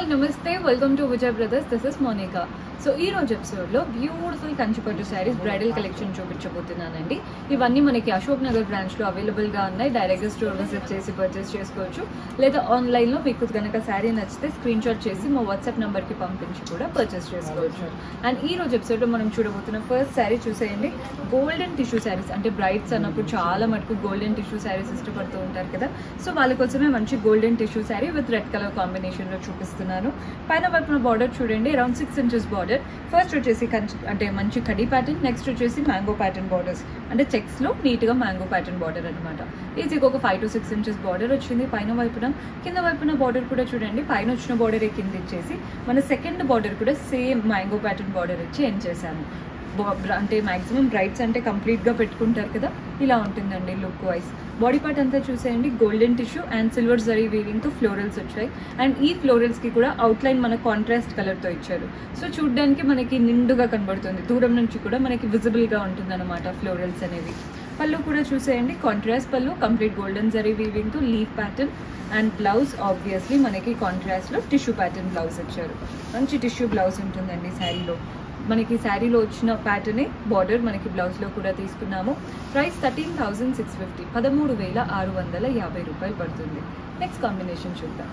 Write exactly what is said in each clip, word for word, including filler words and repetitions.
Hi నమస్తే welcome to Vijay brothers. This is Monica. So ఈ రోజు ఎపిసోడ్లో బ్యూటిఫుల్ కంచిపట్టు శారీస్ బ్రైడల్ కలెక్షన్ చూపించబోతున్నానండి. ఇవన్నీ మనకి అశోక్ నగర్ బ్రాంచ్లో అవైలబుల్గా ఉన్నాయి. డైరెక్ట్గా స్టోర్ విజిట్ చేసి పర్చేస్ చేసుకోవచ్చు, లేదా ఆన్లైన్లో మీకు కనుక శారీ నచ్చితే స్క్రీన్ షాట్ చేసి మా వాట్సాప్ నెంబర్కి పంపించి కూడా పర్చేస్ చేసుకోవచ్చు. అండ్ ఈ రోజు ఎపిసోడ్లో మనం చూడబోతున్న ఫస్ట్ శారీ చూసేయండి. గోల్డెన్ టిష్యూ శారీస్, అంటే బ్రైడ్స్ అన్నప్పుడు చాలా మటుకు గోల్డెన్ టిష్యూ శారీస్ ఇష్టపడుతూ ఉంటారు కదా. సో వాళ్ళ కోసమే మంచి golden tissue sari with red colour కాంబినేషన్లో చూపిస్తున్నాను. పైన వైపున బార్డర్ చూడండి, around six inches border. First వచ్చేసి కంచి అంటే మంచి కడి ప్యాటర్న్, నెక్స్ట్ వచ్చేసి మ్యాంగో ప్యాటర్న్ బార్డర్స్, అంటే చెక్స్లో నీట్గా మ్యాంగో ప్యాటర్న్ బార్డర్ అనమాట. ఈజీగా ఒక five to six inches border వచ్చింది. పైన వైపున కింద వైపున బార్డర్ కూడా చూడండి, పైన వచ్చిన బార్డర్ కింద ఇచ్చేసి మన సెకండ్ బార్డర్ కూడా సేమ్ మ్యాంగో ప్యాటర్న్ బార్డర్ ఇచ్చి ఎండ్ చేశాను. అంటే మ్యాక్సిమం బ్రైడ్స్ అంటే కంప్లీట్గా పెట్టుకుంటారు కదా, ఇలా ఉంటుందండి లుక్ వైజ్. బాడీ పార్ట్ అంతా చూసేయండి, golden tissue and silver zari వీవింగ్తో ఫ్లోరల్స్ వచ్చాయి. అండ్ ఈ ఫ్లోరల్స్కి కూడా అవుట్లైన్ మన కాంట్రాస్ట్ కలర్తో ఇచ్చారు. సో చూడ్డానికి మనకి నిండుగా కనబడుతుంది, దూరం నుంచి కూడా మనకి విజిబుల్గా ఉంటుంది అనమాట ఫ్లోరల్స్ అనేవి. పళ్ళు కూడా చూసేయండి, కాంట్రాస్ట్ పళ్ళు, కంప్లీట్ గోల్డెన్ జరీ వీవింగ్తో leaf pattern. And blouse obviously మనకి కాంట్రాస్ట్లో టిష్యూ ప్యాటర్న్ బ్లౌజ్ ఇచ్చారు. మంచి టిష్యూ బ్లౌజ్ ఉంటుందండి శారీలో. మనకి శారీలో వచ్చిన ప్యాటర్నే బార్డర్ మనకి బ్లౌజ్లో కూడా తీసుకున్నాము. Price thirteen thousand six fifty పదమూడు వేల ఆరు వందల యాభై రూపాయలు పడుతుంది. నెక్స్ట్ కాంబినేషన్ చూద్దాం.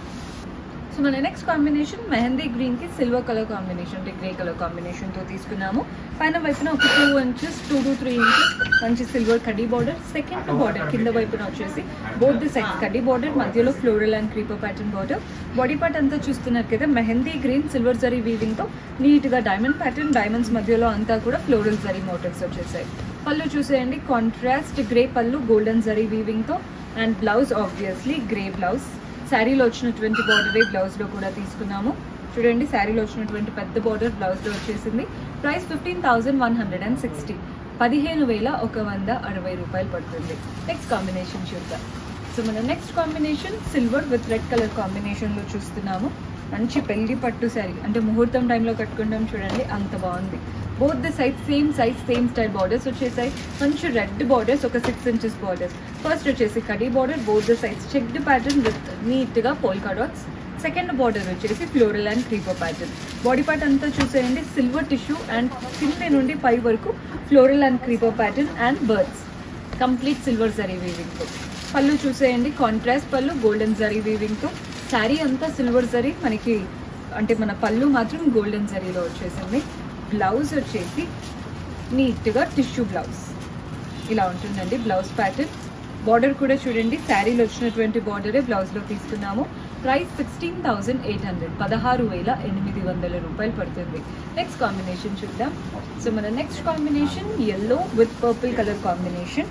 సో మన నెక్స్ట్ కాంబినేషన్ మెహందీ గ్రీన్కి సిల్వర్ కలర్ కాంబినేషన్, అంటే గ్రే కలర్ కాంబినేషన్తో తీసుకున్నాము. పైన వైపున ఒక two inches two to three inches మంచి సిల్వర్ కడ్డీ బార్డర్. సెకండ్ బార్డర్ కింద వైపున వచ్చేసి బోత్ ది సైడ్ కడ్డీ బార్డర్, మధ్యలో floral and creeper pattern border. Body part అంతా చూస్తున్నారు కదా, మెహందీ గ్రీన్ సిల్వర్ జరీ వీవింగ్తో నీట్గా డైమండ్ ప్యాటర్న్, డైమండ్స్ మధ్యలో అంతా కూడా ఫ్లోరల్ జరీ మోటివ్స్ వచ్చేసాయి. పళ్ళు చూసేయండి, కాంట్రాస్ట్ గ్రే పళ్ళు గోల్డెన్ జరీ వీవింగ్తో. And blouse obviously grey blouse. శారీలో వచ్చినటువంటి బార్డరే బ్లౌజ్లో కూడా తీసుకున్నాము. చూడండి, శారీలో వచ్చినటువంటి పెద్ద బార్డర్ బ్లౌజ్లో వచ్చేసింది. Price fifteen thousand one hundred and sixty పదిహేను వేల ఒక వంద అరవై రూపాయలు పడుతుంది. నెక్స్ట్ కాంబినేషన్ చూద్దాం. సో మన next combination silver with red colour కాంబినేషన్లో చూస్తున్నాము. మంచి పెళ్లి పట్టు శారీ, అంటే ముహూర్తం టైంలో కట్టుకుంటాం చూడండి, అంత బాగుంది. Both the size same size same style borders వచ్చేసాయి. మంచి రెడ్ బార్డర్స్, ఒక సిక్స్ ఇంచెస్ బార్డర్స్. ఫస్ట్ వచ్చేసి కడీ border, both the size checked pattern with నీట్గా పోల్కా డాట్స్. సెకండ్ బార్డర్ వచ్చేసి floral and creeper pattern. Body part అంతా చూసేయండి, silver tissue and కింద నుండి పై వరకు floral and creeper pattern and birds, complete silver zari వీవింగ్తో. పళ్ళు చూసేయండి, కాంట్రాస్ట్ పళ్ళు గోల్డెన్ జరీ వీవింగ్తో. శారీ అంతా సిల్వర్ జరీ మనకి, అంటే మన పళ్ళు మాత్రం గోల్డెన్ జరీలో వచ్చేసింది. బ్లౌజ్ వచ్చేసి నీట్గా టిష్యూ బ్లౌజ్, ఇలా ఉంటుందండి బ్లౌజ్ ప్యాటర్న్. బార్డర్ కూడా చూడండి, శారీలో వచ్చినటువంటి బార్డరే బ్లౌజ్లో తీసుకున్నాము. Price sixteen thousand eight hundred పదహారు వేల ఎనిమిది వందల రూపాయలు పడుతుంది. నెక్స్ట్ కాంబినేషన్ చూద్దాం. సో మన next combination yellow with purple colour combination.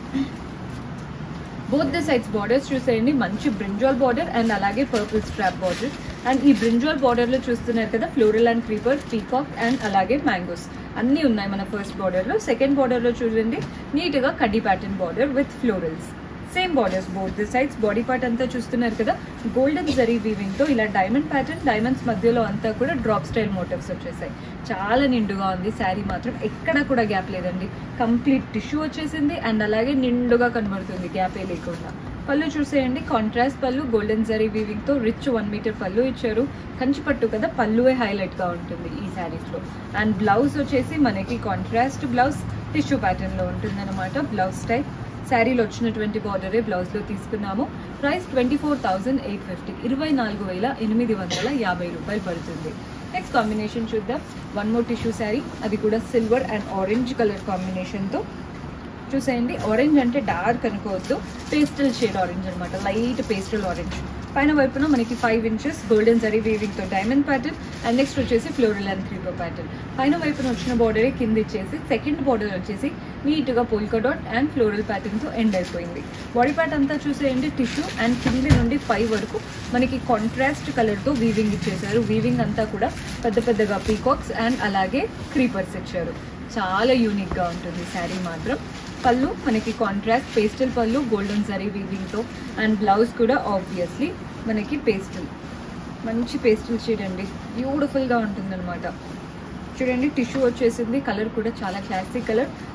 Both the sides borders చూసేయండి, మంచి బ్రింజాల్ బార్డర్ అండ్ అలాగే పర్పుల్ స్ట్రాప్ బార్డర్. అండ్ ఈ బ్రింజాల్ బార్డర్లో చూస్తున్నారు కదా, floral and creeper, peacock and అలాగే మ్యాంగోస్ అన్నీ ఉన్నాయి మన ఫస్ట్ బార్డర్లో. సెకండ్ బార్డర్లో చూడండి, నీట్గా కడ్డీ pattern border with florals, same borders both the sides. Body part అంతా చూస్తున్నారు కదా, గోల్డెన్ జరీ వీవింగ్తో ఇలా డైమండ్ ప్యాటర్న్, డైమండ్స్ మధ్యలో అంతా కూడా డ్రాప్ స్టైల్ మోటివ్స్ వచ్చేసాయి. చాలా నిండుగా ఉంది శారీ, మాత్రం ఎక్కడ కూడా గ్యాప్ లేదండి. కంప్లీట్ టిష్యూ వచ్చేసింది అండ్ అలాగే నిండుగా కనబడుతుంది, గ్యాపే లేకుండా. పళ్ళు చూసేయండి, కాంట్రాస్ట్ పళ్ళు గోల్డెన్ జరీ వీవింగ్తో రిచ్ వన్ మీటర్ పళ్ళు ఇచ్చారు. కంచి పట్టు కదా, పళ్ళువే హైలైట్గా ఉంటుంది ఈ శారీస్లో. అండ్ బ్లౌజ్ వచ్చేసి మనకి కాంట్రాస్ట్ బ్లౌజ్ టిష్యూ ప్యాటర్న్లో ఉంటుంది అనమాట బ్లౌజ్ స్టైల్. శారీలో వచ్చినటువంటి బార్డరే బ్లౌజ్లో తీసుకున్నాము. Price twenty four thousand eight fifty ఇరవై నాలుగు వేల ఎనిమిది వందల యాభై రూపాయలు పడుతుంది. నెక్స్ట్ కాంబినేషన్ చూద్దాం. వన్ మోర్ టిష్యూ శారీ, అది కూడా సిల్వర్ అండ్ ఆరెంజ్ కలర్ కాంబినేషన్తో. చూసేయండి, ఆరెంజ్ అంటే డార్క్ అనుకోవద్దు, పేస్టల్ షేడ్ ఆరెంజ్ అనమాట, లైట్ పేస్టల్ ఆరెంజ్. పైన వైపున మనకి ఫైవ్ ఇంచెస్ గోల్డెన్ జరీ వీవింగ్తో డైమండ్ ప్యాటర్న్. అండ్ నెక్స్ట్ వచ్చేసి ఫ్లోరల్ అండ్ క్రీపర్ ప్యాటర్న్. పైన వైపున వచ్చిన బార్డరే కింద ఇచ్చేసి సెకండ్ బార్డర్ వచ్చేసి నీట్గా పోల్కా డాట్ అండ్ ఫ్లోరల్ ప్యాటర్న్తో ఎండ్ అయిపోయింది. బాడీ పార్ట్ అంతా చూసేయండి, టిష్యూ అండ్ కింది నుండి పై వరకు మనకి కాంట్రాస్ట్ కలర్తో వీవింగ్ ఇచ్చేసారు. వీవింగ్ అంతా కూడా పెద్ద పెద్దగా పీకాక్స్ అండ్ అలాగే క్రీపర్స్ ఇచ్చారు. చాలా యూనిక్గా ఉంటుంది శారీ మాత్రం. పళ్ళు మనకి కాంట్రాస్ట్ పేస్టల్ పళ్ళు గోల్డెన్ జరీ వీవింగ్తో. అండ్ బ్లౌజ్ కూడా ఆబ్వియస్లీ మనకి పేస్టల్, మంచి పేస్టల్ షేడ్ అండి, బ్యూటిఫుల్గా ఉంటుందన్నమాట. చూడండి, టిష్యూ వచ్చేసింది, కలర్ కూడా చాలా క్లాసిక్ కలర్.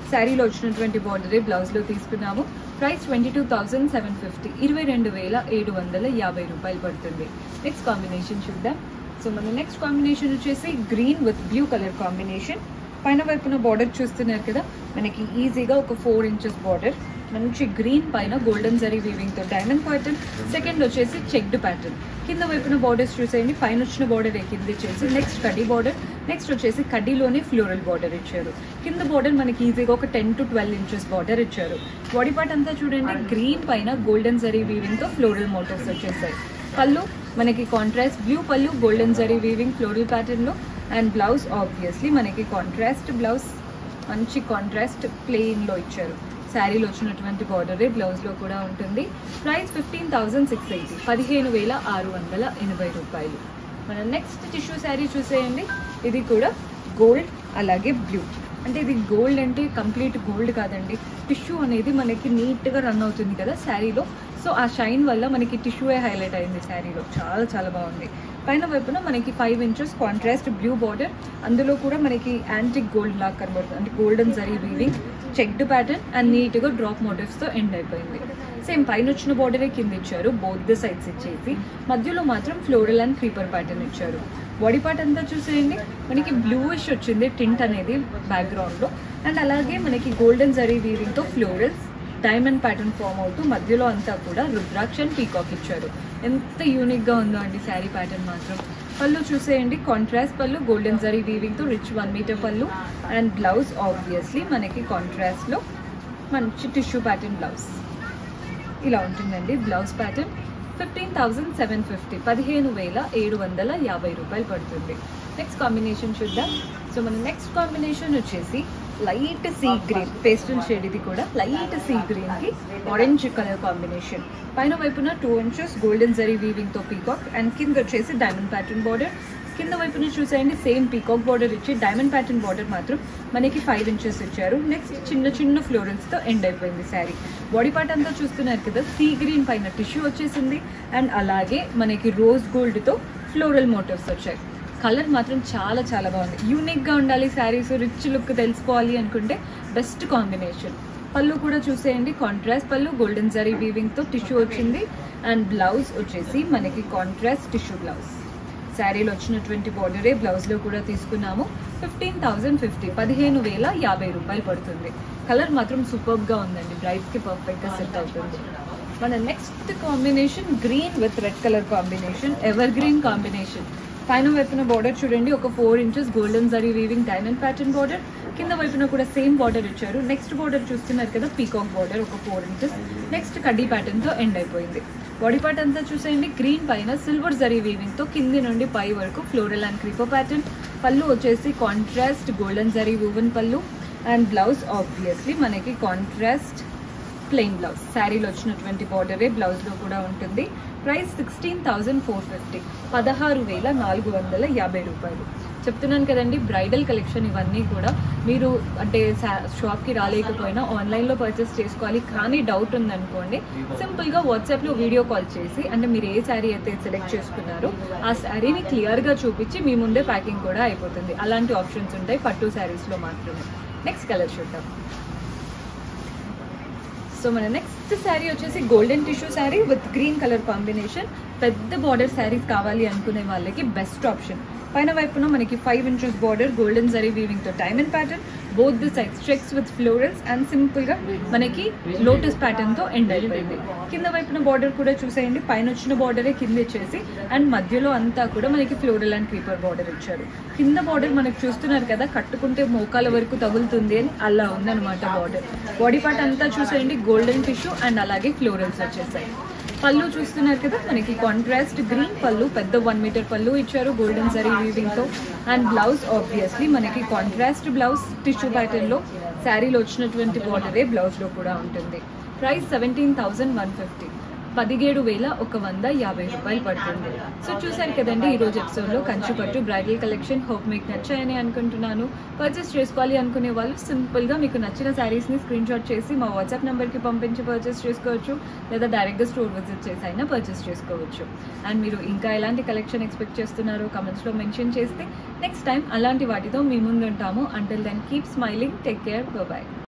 శారీలో వచ్చినటువంటి బార్డరే బ్లౌజ్లో తీసుకున్నాము. Price twenty two thousand seven fifty ఇరవై రెండు వేల ఏడు వందల యాభై రూపాయలు పడుతుంది. నెక్స్ట్ కాంబినేషన్ చూద్దాం. సో మన నెక్స్ట్ కాంబినేషన్ వచ్చేసి green with blue colour combination. పైన వైపున బార్డర్ చూస్తున్నారు కదా, మనకి ఈజీగా ఒక ఫోర్ ఇంచెస్ బార్డర్, మంచి గ్రీన్ పైన గోల్డెన్ జరీ వీవింగ్ తో డైమండ్ ప్యాటర్న్. సెకండ్ వచ్చేసి చెక్డ్ ప్యాటర్న్. కింద వైపున బార్డర్స్ చూసేయండి, పైన వచ్చిన బార్డర్ కింద ఇచ్చేసి నెక్స్ట్ కడ్డీ బార్డర్, నెక్స్ట్ వచ్చేసి కడ్డీలోనే ఫ్లోరల్ బార్డర్ ఇచ్చారు. కింద బార్డర్ మనకి ఈజీగా ఒక ten to twelve inches border ఇచ్చారు. బాడీ పార్ట్ అంతా చూడండి, గ్రీన్ పైన గోల్డెన్ జరీ వీవింగ్ తో ఫ్లోరల్ మోటివ్స్ వచ్చేసాయి. పళ్ళు మనకి కాంట్రాస్ట్ బ్లూ పళ్ళు, golden zari weaving floral pattern లో. అండ్ బ్లౌజ్ ఆబ్వియస్లీ మనకి కాంట్రాస్ట్ బ్లౌజ్, మంచి కాంట్రాస్ట్ ప్లెయిన్ లో ఇచ్చారు. శారీలో వచ్చినటువంటి బార్డరే బ్లౌజ్లో కూడా ఉంటుంది. Price fifteen thousand six eighty పదిహేను వేల ఆరు వందల ఎనభై రూపాయలు. మన నెక్స్ట్ టిష్యూ శారీ చూసేయండి. ఇది కూడా గోల్డ్ అలాగే బ్లూ. అంటే ఇది గోల్డ్ అంటే కంప్లీట్ గోల్డ్ కాదండి, టిష్యూ అనేది మనకి నీట్గా రన్ అవుతుంది కదా శారీలో. సో ఆ షైన్ వల్ల మనకి టిష్యూయే హైలైట్ అయింది శారీలో. చాలా చాలా బాగుంది. పైన వైపున మనకి five inches contrast blue border, అందులో కూడా మనకి యాంటిక్ గోల్డ్ లాగా కనబడుతుంది. అంటే golden zari weaving, checked pattern and నీట్గా డ్రాప్ మోటివ్స్తో ఎండ్ అయిపోయింది. సేమ్ పైన వచ్చిన బార్డరే కింద ఇచ్చారు, బోత్ ద సైడ్స్ ఇచ్చేసి మధ్యలో మాత్రం ఫ్లోరల్ అండ్ క్రీపర్ ప్యాటర్న్ ఇచ్చారు. బాడీ పార్ట్ అంతా చూసేయండి, మనకి బ్లూయిష్ వచ్చింది టింట్ అనేది బ్యాక్గ్రౌండ్లో. అండ్ అలాగే మనకి గోల్డెన్ జరీ వీవింగ్తో ఫ్లోరల్స్ డైమండ్ ప్యాటర్న్ ఫామ్ అవుతూ మధ్యలో అంతా కూడా రుద్రాక్ష అండ్ పీకాక్ ఇచ్చారు. ఎంత యూనిక్గా ఉందో అండి శారీ ప్యాటర్న్ మాత్రం. పళ్ళు చూసేయండి, కాంట్రాస్ట్ పళ్ళు, గోల్డెన్ జరీ వీవింగ్తో రిచ్ వన్ మీటర్ పళ్ళు. అండ్ బ్లౌజ్ ఆబ్వియస్లీ మనకి కాంట్రాస్ట్లో మంచి టిష్యూ ప్యాటర్న్ బ్లౌజ్ ఇలా ఉంటుందండి. Blouse pattern fifteen thousand seven fifty పదిహేను వేల ఏడు వందల యాభై రూపాయలు పడుతుంది. నెక్స్ట్ కాంబినేషన్ చూద్దాం. సో మన నెక్స్ట్ కాంబినేషన్ వచ్చేసి light sea green, pastel shade. ఇది కూడా లైట్ సీ గ్రీన్ కి ఆరెంజ్ కలర్ కాంబినేషన్. పైన వైపున two inches golden zari weaving తో పీకాక్ అండ్ కింద వచ్చేసి డైమండ్ ప్యాటర్న్ బార్డర్. కింద వైపున చూసేయండి, సేమ్ పీకాక్ బార్డర్ ఇచ్చి డైమండ్ ప్యాటర్న్ బార్డర్ మాత్రం మనకి ఫైవ్ ఇంచెస్ ఇచ్చారు. నెక్స్ట్ చిన్న చిన్న ఫ్లోరల్స్ తో ఎండ్ అయిపోయింది శారీ. బాడీ పార్ట్ అంతా చూస్తున్నారు కదా, సీ గ్రీన్ పైన టిష్యూ వచ్చేసింది అండ్ అలాగే మనకి రోజ్ గోల్డ్ తో ఫ్లోరల్ మోటివ్స్ వచ్చాయి. కలర్ మాత్రం చాలా చాలా బాగుంది. యూనిక్గా ఉండాలి శారీస్, రిచ్ లుక్ తెలుసుకోవాలి అనుకుంటే బెస్ట్ కాంబినేషన్. పళ్ళు కూడా చూసేయండి, కాంట్రాస్ట్ పళ్ళు, గోల్డెన్ జరీ వీవింగ్తో టిష్యూ వచ్చింది. అండ్ బ్లౌజ్ వచ్చేసి మనకి కాంట్రాస్ట్ టిష్యూ బ్లౌజ్. శారీలో వచ్చినటువంటి బార్డరే బ్లౌజ్లో కూడా తీసుకున్నాము. ఫిఫ్టీన్ థౌజండ్ ఫిఫ్టీ పదిహేను వేల యాభై రూపాయలు పడుతుంది. కలర్ మాత్రం సూపర్గా ఉందండి, బ్రైట్కి పర్ఫెక్ట్గా సెట్ అవుతుంది. మన next combination green with red colour combination, evergreen combination. పైన వైపున బార్డర్ చూడండి, ఒక four inches golden zari weaving diamond pattern border. కింద వైపున కూడా సేమ్ బార్డర్ ఇచ్చారు. నెక్స్ట్ బార్డర్ చూస్తున్నారు కదా, పీకాక్ బార్డర్ ఒక ఫోర్ ఇంచెస్. నెక్స్ట్ కడ్డీ ప్యాటర్న్తో ఎండ్ అయిపోయింది. బాడీ పార్ట్ అంతా చూసేయండి, గ్రీన్ పైన సిల్వర్ జరీ వీవింగ్తో కింది నుండి పై వరకు ఫ్లోరల్ అండ్ క్రీపర్ ప్యాటర్న్. పళ్ళు వచ్చేసి కాంట్రాస్ట్ గోల్డెన్ జరీ వూవెన్ పళ్ళు. అండ్ బ్లౌజ్ ఆబ్వియస్లీ మనకి కాంట్రాస్ట్ ప్లెయిన్ బ్లౌజ్. శారీలో వచ్చినటువంటి బార్డరే బ్లౌజ్లో కూడా ఉంటుంది. Price sixteen thousand four fifty పదహారు వేల నాలుగు వందల యాభై రూపాయలు. చెప్తున్నాను కదండి, బ్రైడల్ కలెక్షన్ ఇవన్నీ కూడా మీరు అంటే షాప్కి రాలేకపోయినా ఆన్లైన్లో పర్చేస్ చేసుకోవాలి. కానీ డౌట్ ఉందనుకోండి, సింపుల్గా వాట్సాప్లో వీడియో కాల్ చేసి, అంటే మీరు ఏ శారీ అయితే సెలెక్ట్ చేసుకున్నారో ఆ శారీని క్లియర్గా చూపించి మీ ముందే ప్యాకింగ్ కూడా అయిపోతుంది. అలాంటి ఆప్షన్స్ ఉంటాయి పట్టు శారీస్లో మాత్రమే. నెక్స్ట్ కలర్ చూద్దాం. సో మన నెక్స్ట్ శారీ వచ్చేసి golden tissue sari with green colour combination. పెద్ద బార్డర్ శారీస్ కావాలి అనుకునే వాళ్ళకి బెస్ట్ ఆప్షన్. పైన వైపున మనకి five inches border, golden zari weaving తో diamond pattern, both the sides checks with florals and simple గా మనకి లోటస్ ప్యాటర్న్ తో ఎండ్ అయిపోయింది. కింద వైపున బార్డర్ కూడా చూసేయండి, పైన వచ్చిన బార్డరే కింద ఇచ్చేసి అండ్ మధ్యలో అంతా కూడా మనకి ఫ్లోరల్ అండ్ క్రీపర్ బార్డర్ ఇచ్చారు. కింద బార్డర్ మనకి చూస్తున్నారు కదా, కట్టుకుంటే మోకాల వరకు తగులుతుంది అని అలా ఉందన్నమాట బార్డర్. బాడీ పార్ట్ అంతా చూసేయండి, గోల్డెన్ టిష్యూ అండ్ అలాగే ఫ్లోరల్స్ వచ్చేసాయి. పళ్ళు చూస్తున్నారు కదా, మనకి కాంట్రాస్ట్ గ్రీన్ పళ్ళు, పెద్ద వన్ మీటర్ పళ్ళు ఇచ్చారు గోల్డెన్ జరీ వీవింగ్ తో. అండ్ బ్లౌజ్ ఆబ్వియస్లీ మనకి కాంట్రాస్ట్ బ్లౌజ్ టిష్యూ ప్యాటర్న్ లో. శారీలో వచ్చినటువంటి బార్డరే బ్లౌజ్ లో కూడా ఉంటుంది. Price seventeen thousand one fifty పదిహేడు వేల ఒక వంద యాభై రూపాయలు పడుతుంది. సో చూసారు కదండి ఈరోజు ఎపిసోడ్లో కంచిపట్టు బ్రైడల్ కలెక్షన్. హోప్ మీకు నచ్చాయని అనుకుంటున్నాను. పర్చేస్ చేసుకోవాలి అనుకునే వాళ్ళు సింపుల్గా మీకు నచ్చిన శారీస్ని స్క్రీన్ షాట్ చేసి మా వాట్సాప్ నెంబర్కి పంపించి పర్చేస్ చేసుకోవచ్చు, లేదా డైరెక్ట్గా స్టోర్ విజిట్ చేసి అయినా పర్చేస్ చేసుకోవచ్చు. అండ్ మీరు ఇంకా ఎలాంటి కలెక్షన్ ఎక్స్పెక్ట్ చేస్తున్నారో కమెంట్స్లో మెన్షన్ చేస్తే నెక్స్ట్ టైం అలాంటి వాటితో మీ ముందు ఉంటాము. Until then keep smiling, take care, bye.